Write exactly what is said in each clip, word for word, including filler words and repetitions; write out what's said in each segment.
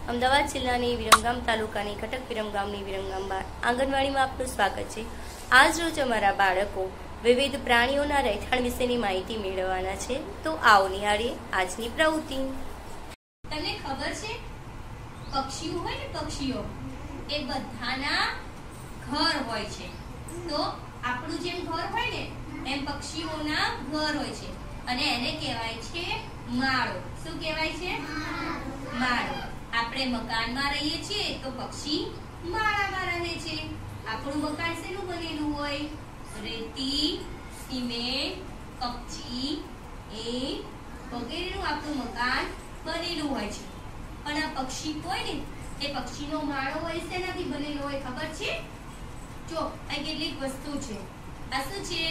અમદાવાદ જિલ્લાની વિરમગામ તાલુકાની કટક વિરમગામની વિરમગામ આંગણવાડીમાં આપનું સ્વાગત છે। આજ રોજ અમારા બાળકો વિવિધ પ્રાણીઓના રહેઠાણ વિશેની માહિતી મેળવવાના છે, તો આવો નિહાળીએ આજની પ્રવૃત્તિ। તમને ખબર છે પક્ષીઓ હોય ને પક્ષીઓ એ બધાના ઘર હોય છે। તો આપણું જેમ ઘર હોય ને એમ પક્ષીઓના ઘર હોય છે અને એને કહેવાય છે માળો। શું કહેવાય છે? માળો। આપણે મકાનમાં રહીએ છીએ તો પક્ષી માળામાં રહે છે। આપણું મકાન શેનું બનેલું હોય? રેતી, સિમેન્ટ, કપચી, ઈંટ વગેરેનું આપણું મકાન બનેલું હોય છે। પણ આ પક્ષી હોય ને એ પક્ષીનો માળો હોય શેનાથી બનેલો હોય ખબર છે? જો આ કેટલીક વસ્તુ છે। આ શું છે?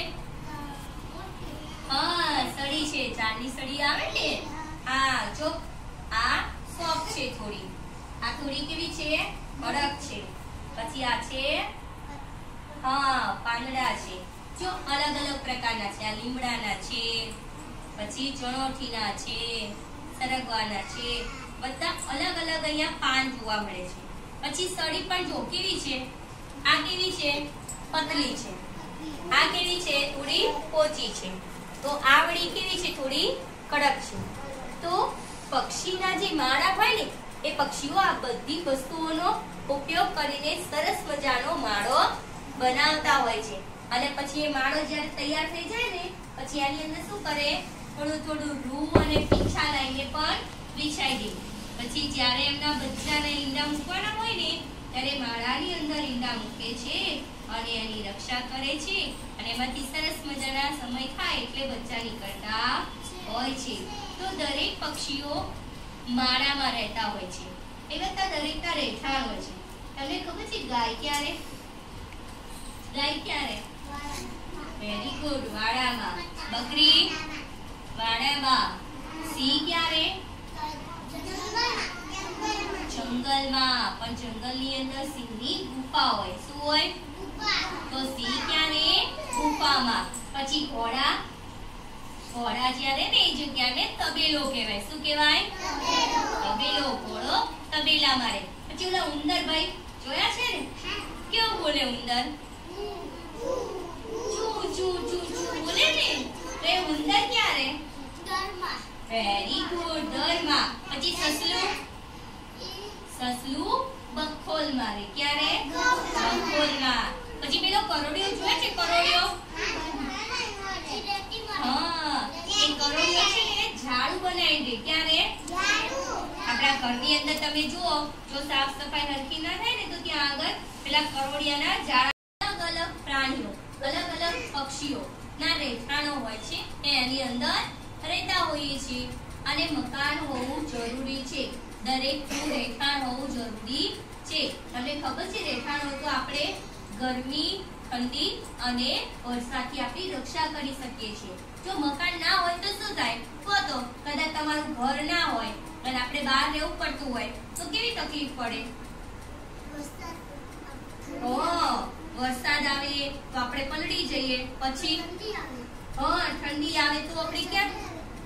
હા, સળી છે। ચારની સળી આવે ને, હા જો આ સોફ્ટ છે થોડી, આ થોડી કેવી છે? કડક છે। પછી આ છે હા પાંદડા છે, જો અલગ અલગ પ્રકારના છે। આ લીમડાના છે, પછી ચણોઠીના છે, સરગવાના છે, બધા અલગ અલગ અહીંયા પાન જોવા મળે છે। પછી સળી પણ જો કેવી છે? આ કેવી છે? પતલી છે। આ કેવી છે? થોડી પોચી છે। તો આ વળી કેવી છે? થોડી કડક છે। તો પક્ષીના જે માળા હોય ને એ પક્ષીઓ આ બધી વસ્તુઓનો ઉપયોગ કરીને સરસ મજાનો માળો બનાવતા હોય છે। અને પછી એ માળો જ્યારે તૈયાર થઈ જાય ને પછી આની અંદર શું કરે? થોડું થોડું રૂ અને પીંછા લાવીને પણ વિછાઈ દે। પછી જ્યારે એમના બચ્ચાને ઈંડા મૂકવાના હોય ને ત્યારે માળાની અંદર ઈંડા મૂકે છે અને એની રક્ષા કરે છે અને એમાંથી સરસ મજાના સમય થાય એટલે બચ્ચા નીકળતા હોય છે। તો દરેક પક્ષીઓ માળામાં રહેતા હોય છે, એવા દરેકના રહેઠાણ હોય છે। તમને ખબર છે ગાય ક્યારે? ગાય ક્યારે? વેરી ગુડ, વાડામાં। બકરી વાડામાં। સિંહ ક્યારે? જંગલમાં। પણ જંગલની અંદર સિંહની ગુફા હોય। શું હોય? તો સિંહ ક્યારે? ગુફામાં। પછી ઘોડા, ઘોડા જ્યારે ને એ જગ્યાને તબેલો કહેવાય। શું કહેવાય? તબેલો। ઘોડો તબેલામાં રહે। પછી ઓલા ઉંદર ભાઈ જોયા છે ને કેવું બોલે ઉંદર? ચૂ ચૂ ચૂ ચૂ બોલે ને, તો એ ઉંદર ક્યારે? દરમાં। વેરી ગુડ, દરમાં। પછી સસલું, સસલું બખોલમાં રહે। ક્યારે? બખોલમાં। પછી પેલો કરોડિયો જોયા છે? કરોડિયો, હા એ કરોડિયો છે ને ઝાડુ બનાવી દે। ક્યારે? આપણા ઘરની અંદર તમે જુઓ, જો સાફ સફાઈ હરખી ના થાય ને તો ત્યાં આગળ પેલા કરોડિયાના ઝાડ, અલગ અલગ પ્રાણીઓ, અલગ અલગ પક્ષીઓ ના રહેઠાણો હોય છે એની અંદર રહેતા હોઈએ છીએ। અને મકાન હોવું જરૂરી છે, દરેકનું રહેઠાણ હોવું જરૂરી છે। તમને ખબર છે રહેઠાણ હોય તો આપણે ગરમી, ઠંડી અને વરસાદથી આપણી રક્ષા કરી શકીએ છીએ। જો મકાન ના હોય તો શું થાય? કહો તો, કદાચ તમારું ઘર ના હોય અને આપણે બહાર રહેવું પડતું હોય તો કેવી તકલીફ પડે? ઓ વરસાદ આવે તો આપણે પલળી જઈએ। પછી હા ઠંડી આવે તો આપણે ક્યાં?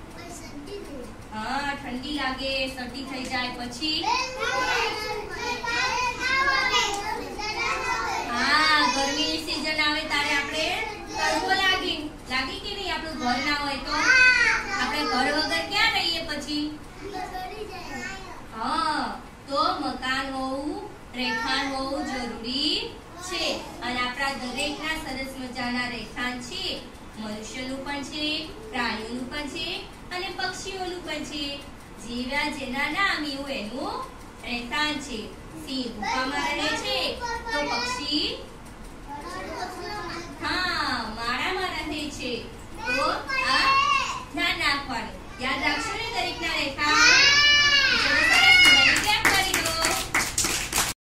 હા ઠંડી લાગે, શરદી થઈ જાય। પછી હા ગરમીની સીઝન આવે ત્યારે આપણે તડકો લાગે, લાગે કે નહીં? આપણું ઘર ના હોય તો આપણે ઘર વગર ક્યાં રહીએ? પછી હા તો મકાન હોવું, રહેઠાણ હોવું જરૂરી છે। અને આપણા દરેકના સરસ મજાના રહેઠાણ છે। મનુષ્યનું પણ છે, પ્રાણીઓનું પણ છે અને પક્ષીઓનું પણ છે। જેવા જેના નામ એવું એનું રહેઠાણ છે। સિંહ ગુફામાં રહે છે તો પક્ષી હા માળામાં રહે છે। તો આ ધ્યાન રાખવાનું, યાદ રાખશો ને દરેકના રહેઠાણ।